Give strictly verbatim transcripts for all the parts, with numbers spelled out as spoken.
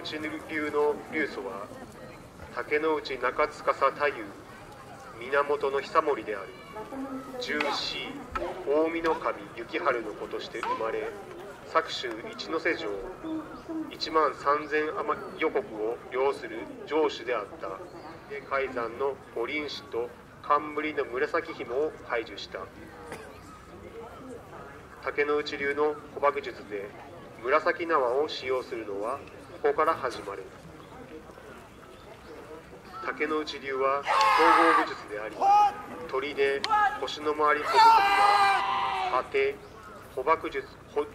内流の流祖は竹内中司太夫源の久盛である。十四近江の神幸春の子として生まれ、朔州一ノ瀬城一万三千余予国を領する城主であった。海山の五輪氏と冠の紫紐を排除した。竹内流の捕縛術で紫縄を使用するのはここから始まる。竹内流は統合武術であり、鳥で腰の周りほぐや当て捕縛術捕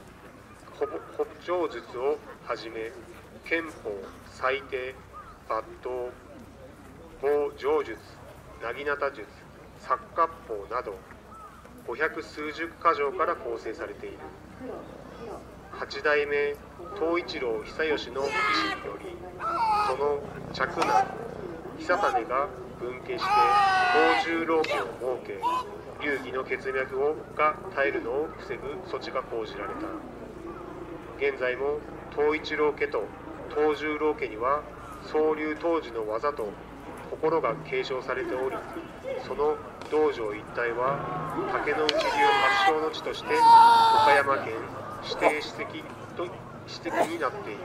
捉術をはじめ、拳法、裁定、抜刀、棒上術、なぎなた術、錯割法など五百数十箇条から構成されている。八代目東一郎久義の意思により、その嫡男久種が分家して東十郎家を設け、流儀の血脈をが絶えるのを防ぐ措置が講じられた。現在も東一郎家と東十郎家には双流当時の技と心が継承されており、その道場一帯は竹内流発祥の地として岡山県指定史跡と史跡になっている。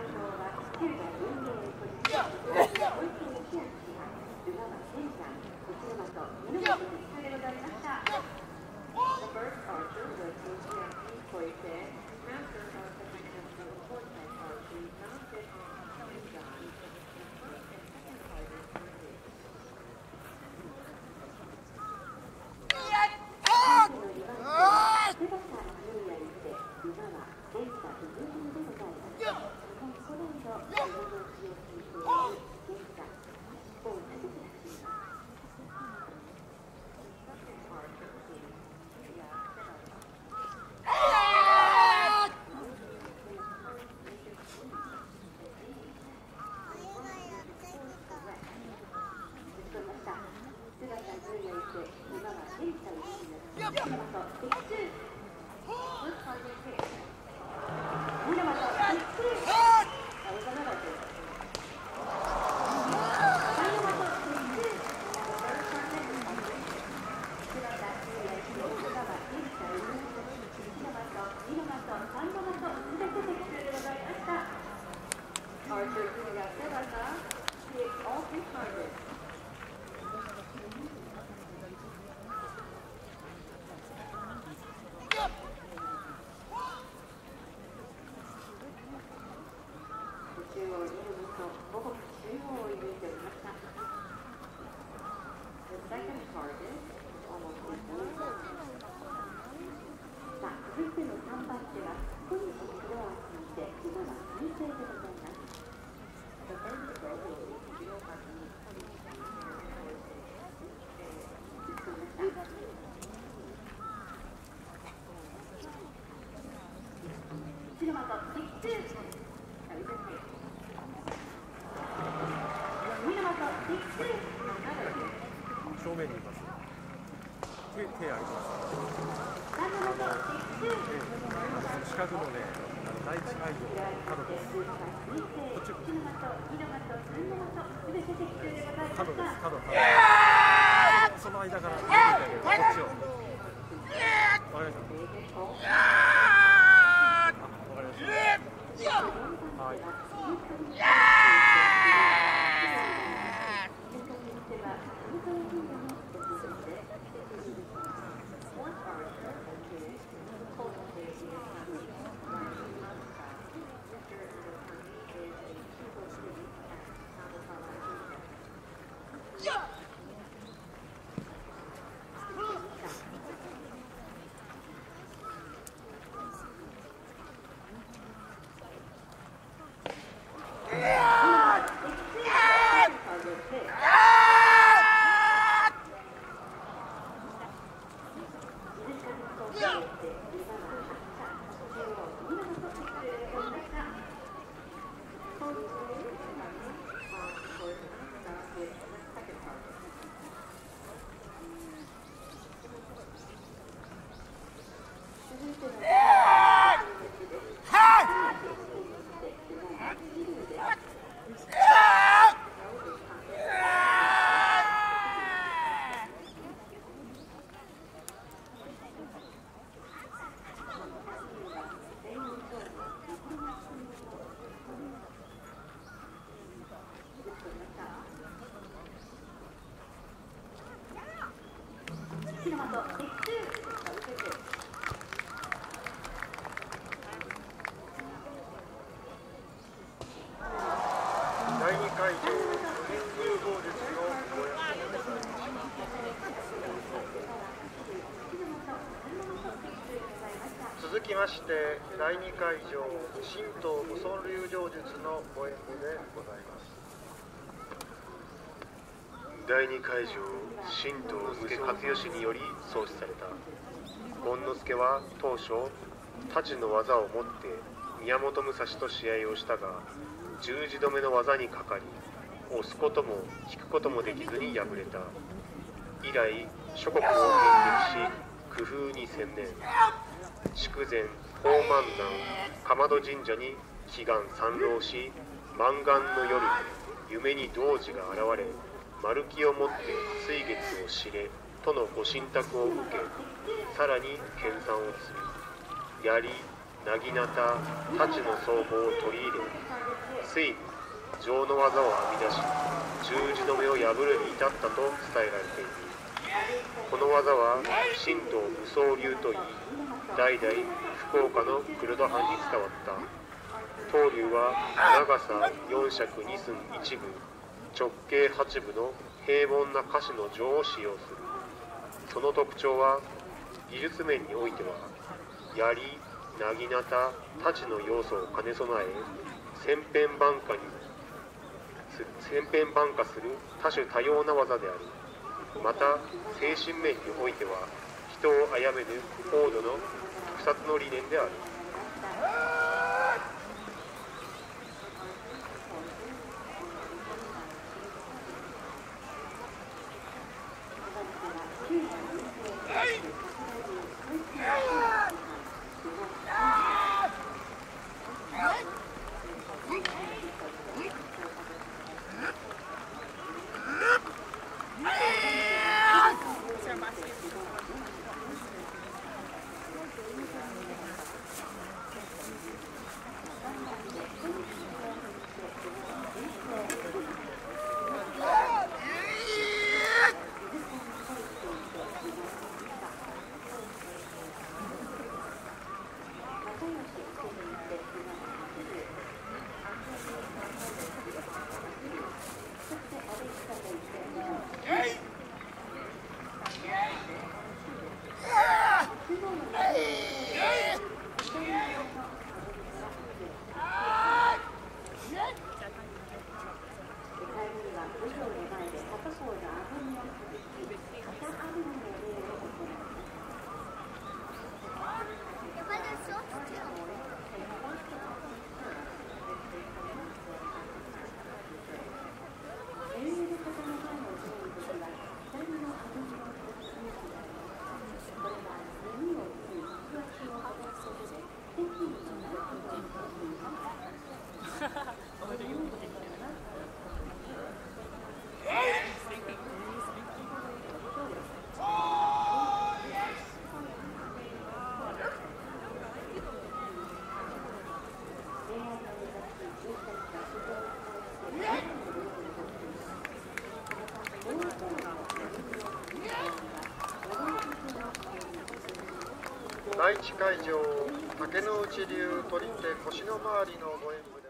正面にいます。手、手あります。あの、四角のね、第一会場角です。こっち。角です。角、角。その間からこっちを。わかりました。あ、わかりました。はい。 Yeah! きましてだいにかいじょう神道無双流上術のご演舞でございます。 だいにかいじょう神道無助勝義により創始された。権之助は当初太刀の技をもって宮本武蔵と試合をしたが、十字止めの技にかかり押すことも引くこともできずに敗れた。以来諸国を遍歴し工夫に専念。筑前宝満南竈門神社に祈願参籠し、満願の夜夢に童子が現れ、丸木をもって水月を知れとのご神託を受け、さらに研鑽を積み、槍、薙刀、太刀の奏法を取り入れ、ついに情の技を編み出し、十字止めを破るに至ったと伝えられている。この技は神道無双流といい、代々福岡の黒田藩に伝わった。当流は長さよん尺に寸いち分、直径はち分の平凡な菓子の状を使用する。その特徴は技術面においては槍、薙刀、太刀の要素を兼ね備え、千変万化に千変万化する多種多様な技である。また精神面においては人を殺めぬ高度の特撮の理念である。 だいいちかいじょう竹之内流取り手腰の周りのご演舞